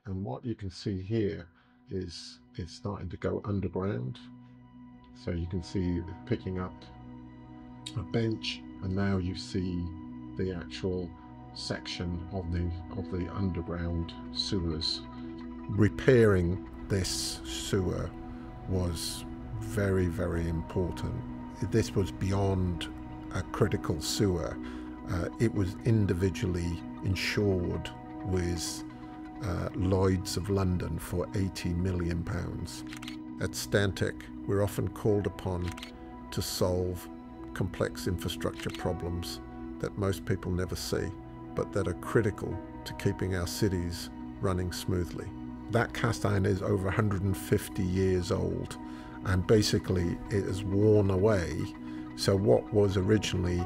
And what you can see here is it's starting to go underground. So you can see picking up a bench, and now you see the actual section of the underground sewers. Repairing this sewer was very, very important. This was beyond a critical sewer. It was individually insured with Lloyd's of London for £80 million. At Stantec, we're often called upon to solve complex infrastructure problems that most people never see, but that are critical to keeping our cities running smoothly. That cast iron is over 150 years old, and basically it has worn away. So what was originally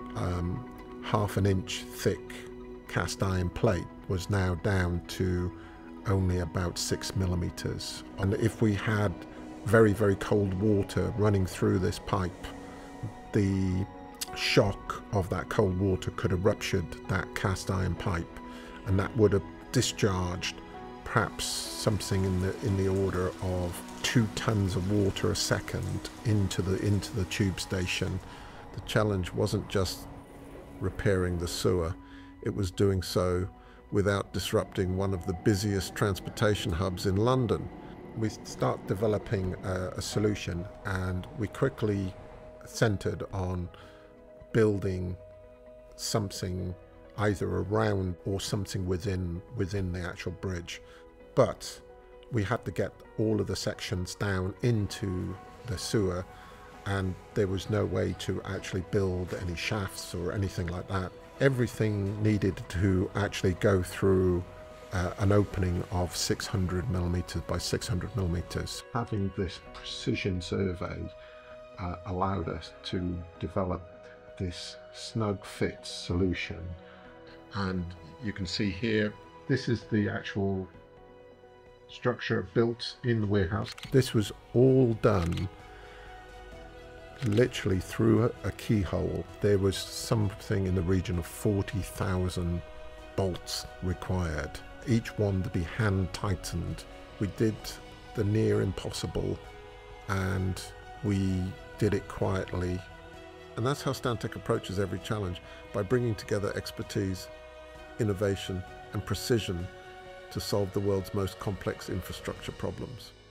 half an inch thick cast iron plate was now down to only about 6 millimeters. And if we had very, very cold water running through this pipe, the shock of that cold water could have ruptured that cast iron pipe, and that would have discharged perhaps something in the order of 2 tons of water a second into the tube station. The challenge wasn't just repairing the sewer, it was doing so without disrupting one of the busiest transportation hubs in London. We start developing a solution, and we quickly centered on building something either around or something within the actual bridge. But we had to get all of the sections down into the sewer, and there was no way to actually build any shafts or anything like that. Everything needed to actually go through an opening of 600 millimeters by 600 millimeters. Having this precision survey allowed us to develop this snug fit solution. And you can see here, this is the actual structure built in the warehouse. This was all done literally through a keyhole. There was something in the region of 40,000 bolts required, each one to be hand tightened. We did the near impossible, and we did it quietly. And that's how Stantec approaches every challenge, by bringing together expertise, innovation and precision to solve the world's most complex infrastructure problems.